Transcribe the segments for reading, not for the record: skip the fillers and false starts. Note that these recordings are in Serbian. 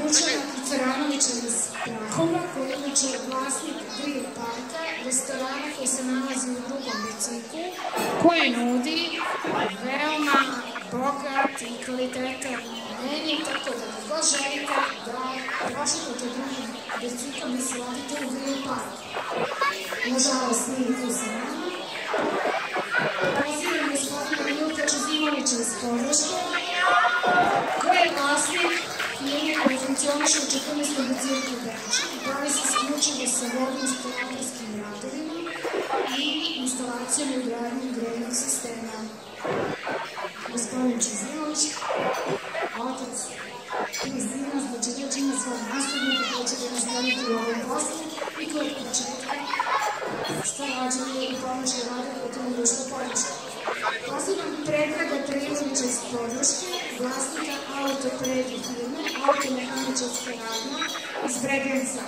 Dušana Kiceranovića iz Prahova, koji je inače vlasnik Grill Parka, restorana koji se nalazi u drugom biciklu, koji nudi veoma bogat i kvalitetan menu, tako da kako želite da prošetate drugim biciklom i se vodite u Grill Park. Nažalost, nije tu sa nama. Pozivam gospodina Milka Čezimovića iz Podrške, koji je vlasnik firme koji funkcioniše u 14. biciklu Beča i bavi se isključivo sa vodnim instalatorskim radovima i instalacijom i ugradnjom grejnog sistema. Gospodin Čezimović, otac Kristina, znači već ima svoj nastavnik koji će da nastaviti u ovom poslu i koji od početka starađuje i pomaže rade kulturno društvo Podrške. Pozivam Predraga Trilovića iz Podrške, vlasnika autopredi firme, automehaničarska radnja iz Bregenca.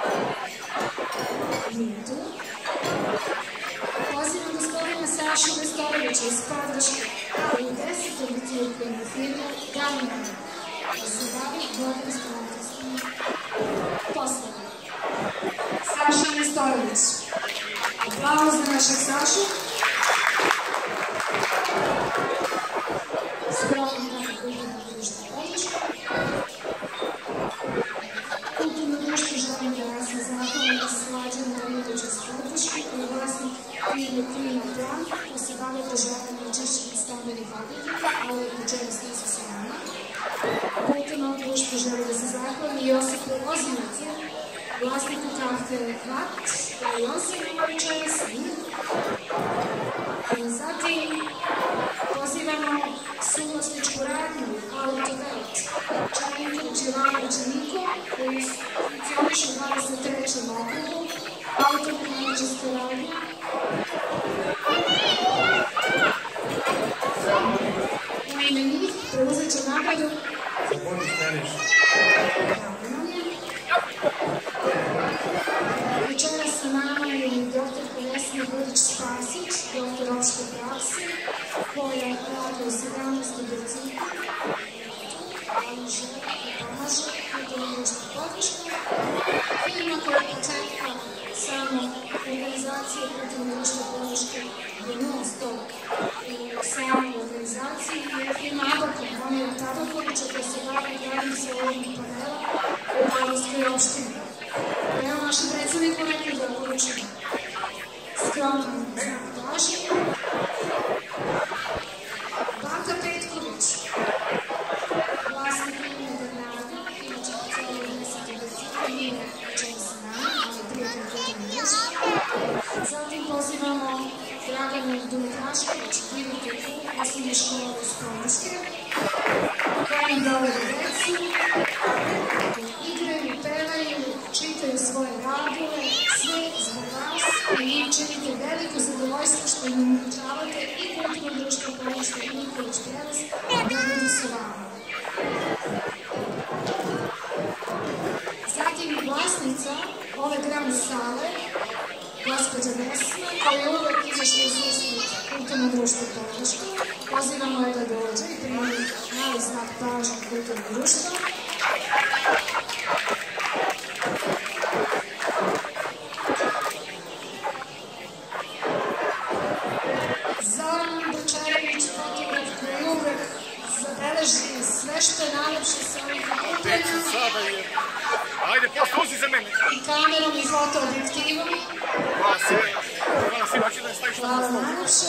Nije tu. Pozivam gospodina Sašu Nestorovića iz Podrške, koji u 10. biciklu ima firmu Gamina, koji se bavi vodno-instalatorskim poslovima. Saša Nestorović. Aplauz za našeg Sašu. Skromno kako kulturno društvo Podrške. Kulturno društvo želim da vas se zahvalim da se Slađana Rijedović iz Podrške, koji je vlasnik firme Klima Plan, koji se bave održavanjem i čišćenjem stambenih objekata, ali večeras nisu sa nama. Kulturno društvo želim da se zahvalim i Josipu Ozimicu, vlasniku kaftere Kvat, koji on se nema večeras nije. Zatim pozivamo suvlasničku radnju Autovelt, Čajniković Jovanović Niko, koji funkcioniše u 23. okrugu, automehaničarska radnja. U ime njih preuzet će nagradu večeras sa nama je dr. Vesna Budić-Spasić, dr. opšte prakse, koja radi u 17. biciklu, ali žele da pomaže kulturno društvo Podrške. Firma koja je početka samo organizacije kulturno društvo Podrške je non stop u samoj organizaciji je firma Abakom, Omira Tabakovića, koja se bavi gradnjom solarnih panela u Podravskoj opštini. Evo našem predsedniku nekaj da poručimo. Skromno znak pažnje. Bata Petković, vlasnik firme Bernardo, inače po celoj 10. biciklu, nije večeras sa nama, ali prijatelj kulturno društvo. Zatim pozivamo Draganu Dumitrašković, direktorku osnovne škole iz Podrške, koja nam dovede decu, igraju, pevaju, čitaju svoje radove, sve zbog vas i vi činite veliko zadovoljstvo što im omogućavate i kulturno društvo Podrške i Nikolić prevoz da budu sa vama. Zatim vlasnica ove gram sale, gospođa Vesna, koja je uvek izašla iz susret kulturno društvo Podrške. Pozivamo je da dođe i primali mali znak pažnje kulturno društvo. Zoran Bočarević, fotograf koji uvek zabeleži sve što je najlepše sa ovih okupljena. Ajde, posle uzi za mene. I kamerom i fotoobjektivom. Hvala najlepše.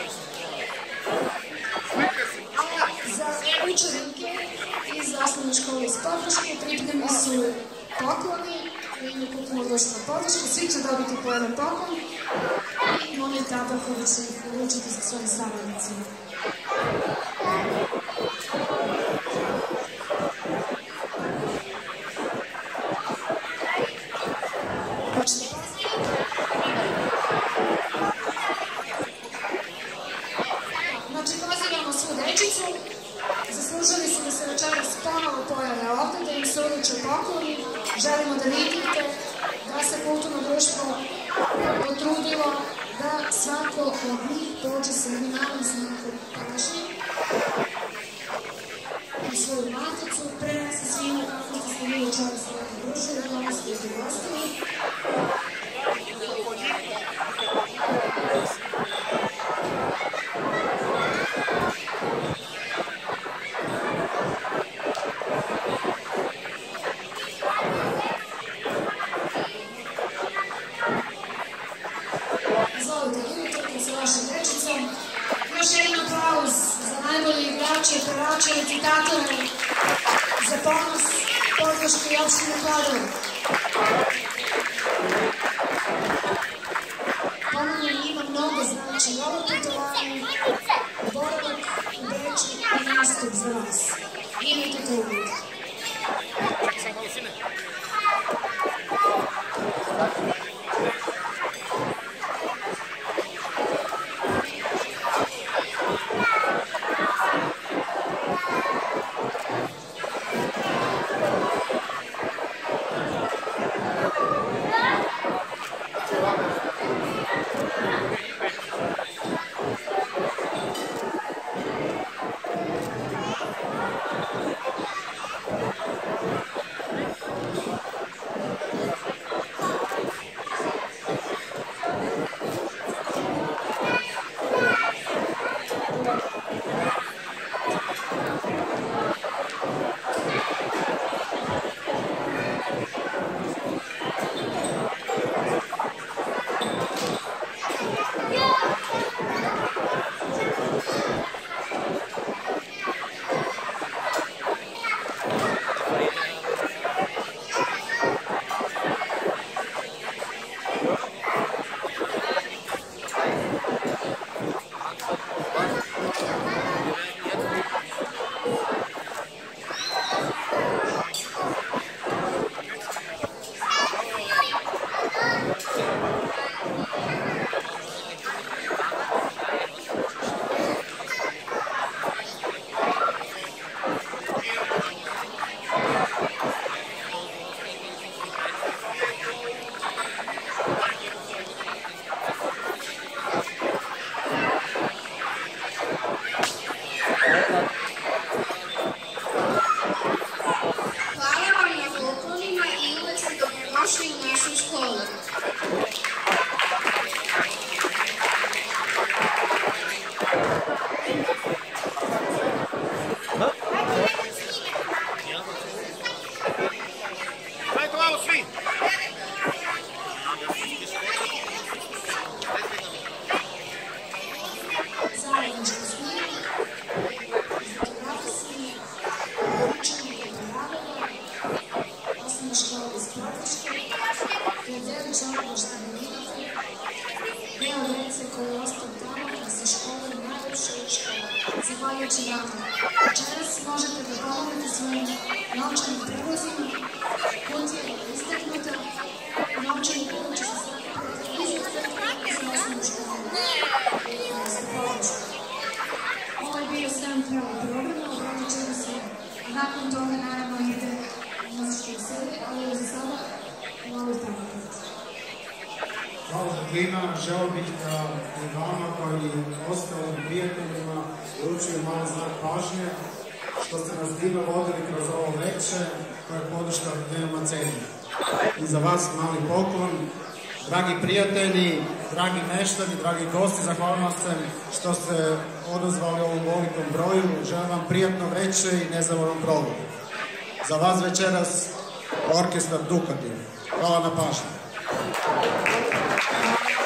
Za učenike iz osnovne škole iz Podrške pripremljeni su pokloni u ime kulturnog društva Podrške. Svi će dobiti po jedan poklon i Momir Tabaković će ih uručiti sa svojim saradnicima. Znači, pozivamo svu dečicu, zaslužili su da se večeras ponovo pojave ovde, da im se uruče pokloni. Želimo da vidite da se kulturno društvo potrudilo da svako od njih dođe sa jednim malim znakom pažnje i svoju maticu prenese svima kako ste vi vašom dečicom. Još jedan aplauz za najbolji igrače, pevače, recitatore, za ponos Podgoričke opštine Kladovo. Ponovno ima mnogo znači ovo putovanje, boravak u Beču i nastup za vas. Imajte to u vidu. Zahvaljujući vama. Večeras možete da pomognete svojim novčanim prevozima, kutija je istaknuta, novčani prevod će se staviti iza crkve za osnovnu školu. Ovo je bio sam pravo programa, obradit ćemo se, a nakon toga naravno ide muzičke sede, ali za sada malo stavljati. Hvala Žeklina, želeo bih da i vama kao i ostalim prijateljima uručujem malo znak pažnje što ste nas divno vodili kroz ovo veče koja je podrška veoma cenjena. I za vas mali poklon, dragi prijatelji, dragi meštani, dragi gosti, zahvaljujem se što ste odozvali ovom velikom broju, želim vam prijatno veče i nezavoran provod. Za vas večeras orkestar Dukatin. Hvala na pažnju.